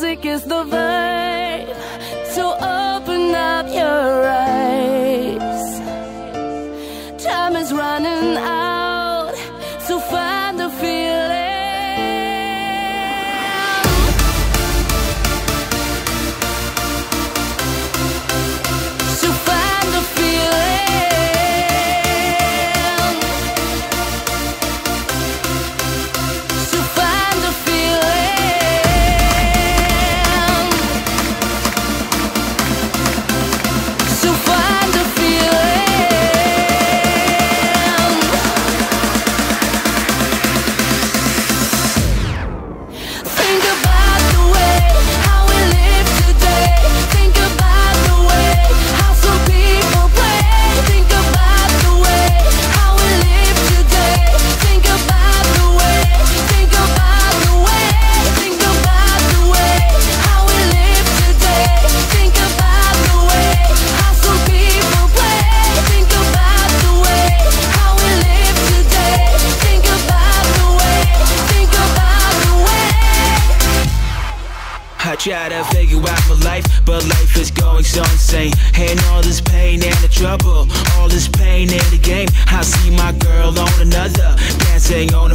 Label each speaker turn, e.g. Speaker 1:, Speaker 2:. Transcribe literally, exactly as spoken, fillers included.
Speaker 1: music is the vibe, so open up your eyes. Time is running out, so find the feeling. So find the feeling. So find the feeling. So find the feeling. Think about the way how we live today. Think about the way how some people play. Think about the way how we live today. Think about the way. Think about the way. Think about the way how we live today. Think about the way how some people play. Think about the way how we live today. Think about the way. Think about the way.
Speaker 2: I try to figure out my life, but life is going so insane. And all this pain and the trouble, all this pain in the game. I see my girl on another, dancing on